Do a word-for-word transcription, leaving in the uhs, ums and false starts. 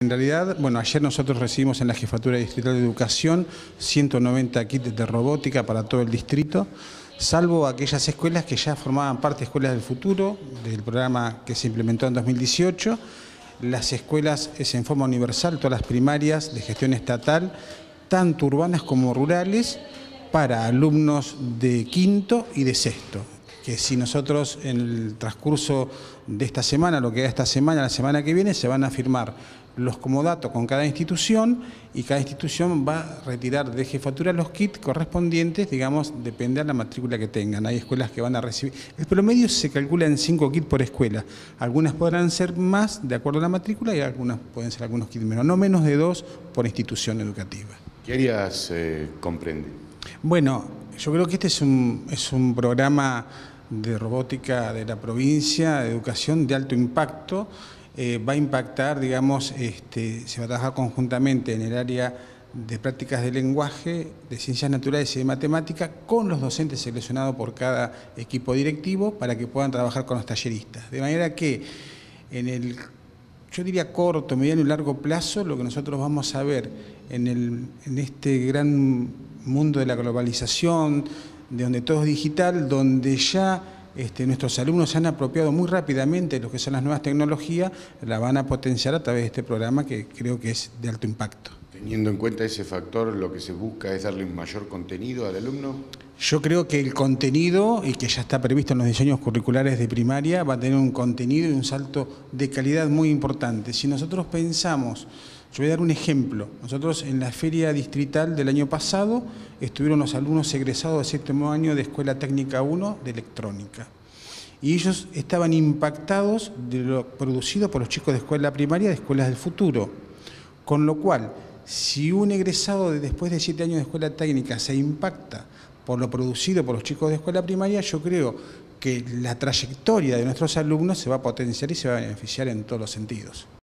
En realidad, bueno, ayer nosotros recibimos en la Jefatura Distrital de Educación ciento noventa kits de robótica para todo el distrito, salvo aquellas escuelas que ya formaban parte de Escuelas del Futuro, del programa que se implementó en dos mil dieciocho. Las escuelas es en forma universal, todas las primarias de gestión estatal, tanto urbanas como rurales, para alumnos de quinto y de sexto. Que si nosotros en el transcurso de esta semana, lo que da esta semana, la semana que viene, se van a firmar los comodatos con cada institución y cada institución va a retirar de jefatura los kits correspondientes, digamos, depende de la matrícula que tengan. Hay escuelas que van a recibir. El promedio se calcula en cinco kits por escuela. Algunas podrán ser más de acuerdo a la matrícula y algunas pueden ser algunos kits menos, no menos de dos por institución educativa. ¿Qué áreas eh, comprende? Bueno, yo creo que este es un, es un programa de robótica de la provincia, de educación de alto impacto. Eh, va a impactar, digamos, este, se va a trabajar conjuntamente en el área de prácticas de lenguaje, de ciencias naturales y de matemática, con los docentes seleccionados por cada equipo directivo para que puedan trabajar con los talleristas. De manera que en el, yo diría corto, mediano y largo plazo, lo que nosotros vamos a ver en, el, en este gran mundo de la globalización, de donde todo es digital, donde ya este, nuestros alumnos se han apropiado muy rápidamente de lo que son las nuevas tecnologías, la van a potenciar a través de este programa que creo que es de alto impacto. Teniendo en cuenta ese factor, lo que se busca es darle un mayor contenido al alumno. Yo creo que el contenido, y que ya está previsto en los diseños curriculares de primaria, va a tener un contenido y un salto de calidad muy importante. Si nosotros pensamos, yo voy a dar un ejemplo, nosotros en la feria distrital del año pasado estuvieron los alumnos egresados de séptimo año de Escuela Técnica uno de Electrónica. Y ellos estaban impactados de lo producido por los chicos de escuela primaria de Escuelas del Futuro. Con lo cual, si un egresado de después de siete años de escuela técnica se impacta por lo producido por los chicos de escuela primaria, yo creo que la trayectoria de nuestros alumnos se va a potenciar y se va a beneficiar en todos los sentidos.